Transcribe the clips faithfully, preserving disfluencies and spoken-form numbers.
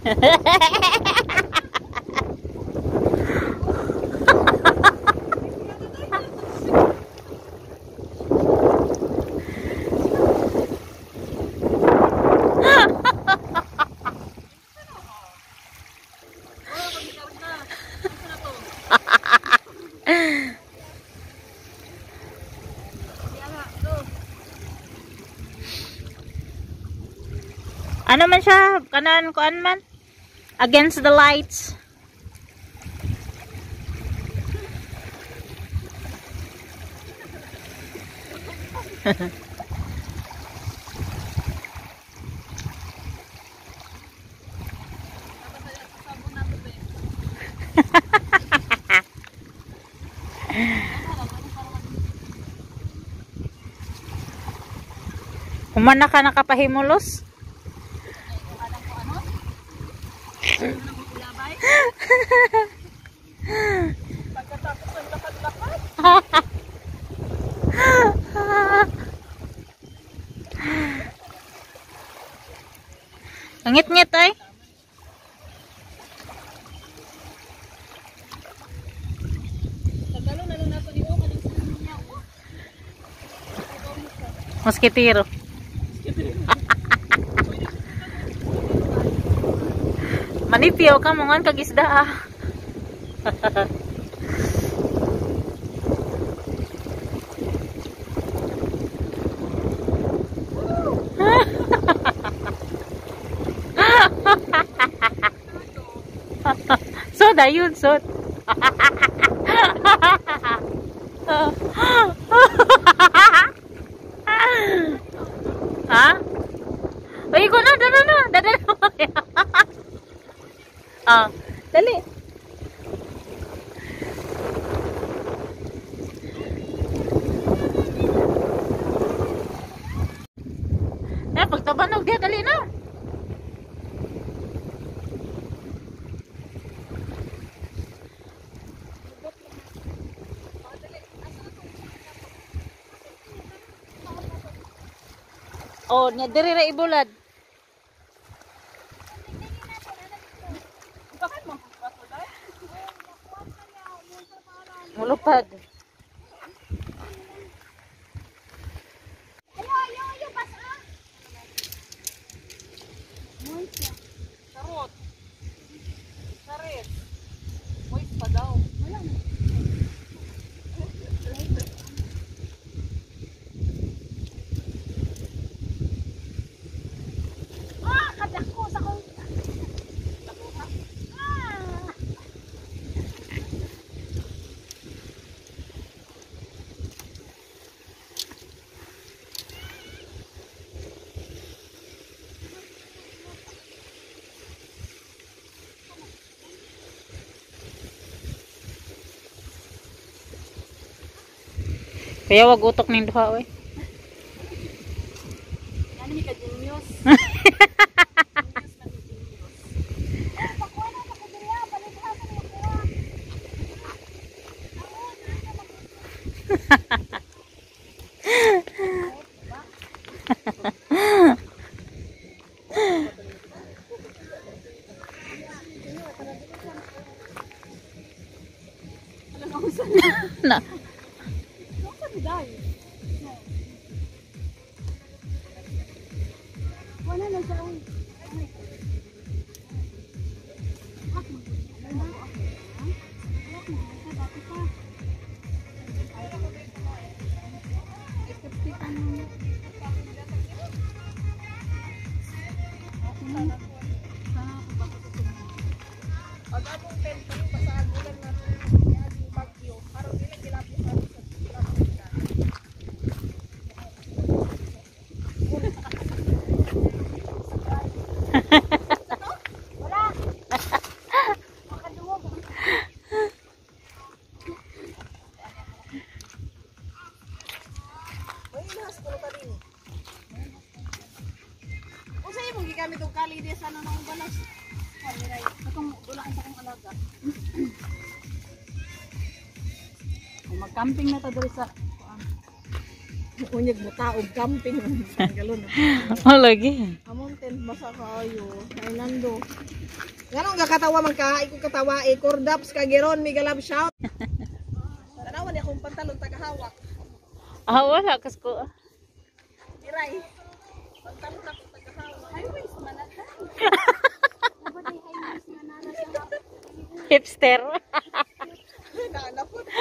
Ano man siya? Kanan kuan man? Against the lights. Kumana ka nakapahimulos? Pagkatapos ng lakad-lakad. Ngit-ngit ay. Tagalo na lang nato ni O kaning sa niya. Moskitero. Manipyaw ka mo ngan kag isda ah. So dayun so. Ha? Uy ko na, dala na, dala na. Ah, dali. Na pagtabanog dia dali na. Oh, nya diri ra ibulad. Mulupad. Ayo, ayo, ayo, basa. Sarot. Sarit. Wait pa daw. Wala na. Ah, kadako sa kong. Kaya wag utok ning duha oy. Yan mi ka genius. Na. Wala na sa Agapong pento pasaan bulan na yung bagyo. Araw nila gilapos sa wala. Makadungog. May inas ko pa rin. Kung sa'yo mong gigamit ang kalides ano nang balas. Kaliray. Itong dulaan sa kong alaga. Kung mag-camping na ta dali sa Unyag mo taog camping. Galon. Oh, lagi. Among tent basa kaayo. Ay nando. Ganong gakatawa man ka, iko katawa e cordaps ka giron mi galab shout. Tanawan akong pantalon tagahawak. Ah, wala kas ko. Diray. Pantalon ako tagahawak. Highways man ata. Hipster. Naanapot.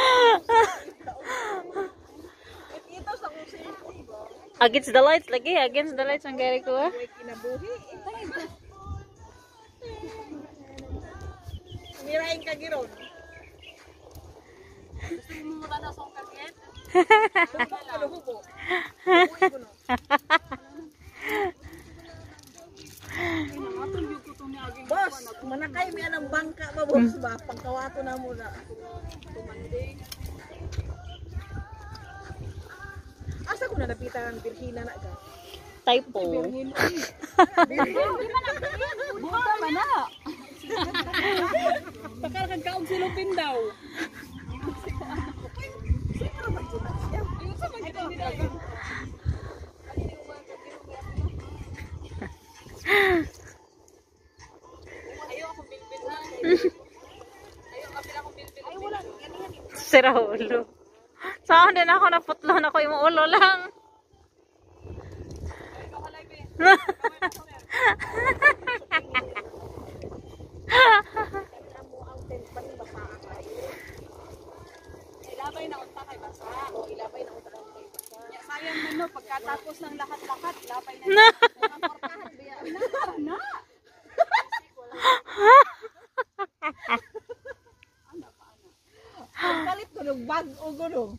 Ito sa kung safety ba? Against the lights lagi, against the lights ang gari ko ah. Huwag kinabuhi. Mirahin ka giron. Gusto mo mura na sa kaget? Hubo. Hubo ko no. Boss, manakay mi anang bangka ba boss ba? Pangkawato na mo na. Tumanding. Asa ko na napitan ng Virginia na ka? Typo. Virgin. Buka man na. Pakal kag kaog silupin daw. Sira ulo. Saan din ako naputlo na ko yung ulo lang. Ilabay na unta kay basa. O ilabay na unta kay basa. Sayang man no pagkatapos ng lahat-lahat, ilabay na. Portahan biya. Na. Ang kalit ko ng bag o gulong.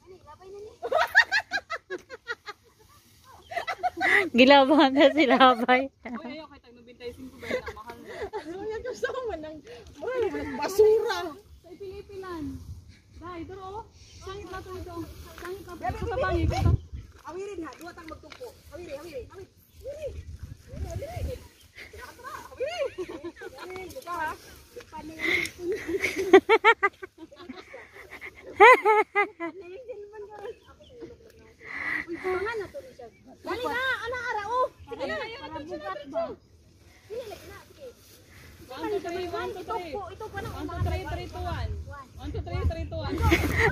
Gilaban na si Labay. Oy, ayo kay tag ninety-five ba na mahal na. Ay, gusto man ng basura. Sa Pilipinan. Dai, duro. Sangit na to ito. Sangit na to sa bangi ko. Awirin ha, duwa tang magtumpo. Awiri, awiri, awiri. Awiri. Awiri. Nakatra, awiri. Awiri, buka ha. Paano yan? Uy, pangan na to ni siya. Dali na, ana ara oh. Sige na, para bukat ba. Dili lagi na, sige. one two three one two three. Ito pa na. one two three three two one. one two three three two one.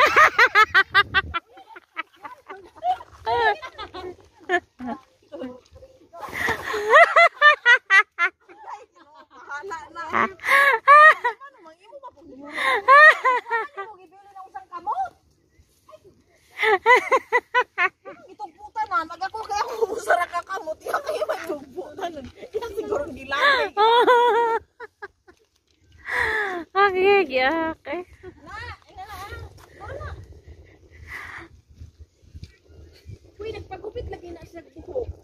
Hala na. Ano mang imo ba pug mo? Ano mo gibili na usang kamot? Itong puta na, mag-ako kaya ako umusara ka kamot. Iya kayo may itong puta na. Iya siguro gilangay. Okay, okay. Na, ina na. Wala. Uy, nagpagupit lagi na sa buhok.